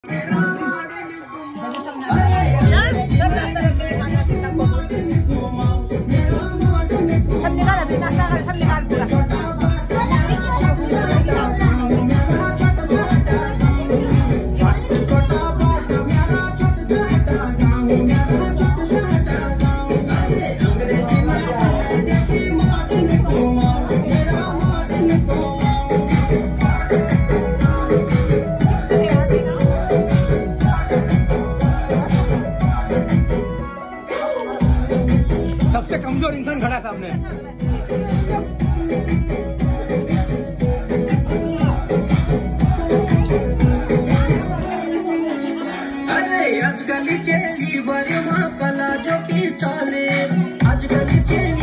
सब निकाल, अभी नाश्ता कर, सब निकाल पूरा। सबसे कमजोर इंसान खड़ा है सामने। अरे आजकल चेली बड़ी माँ पला जो की चले, आजकल चेली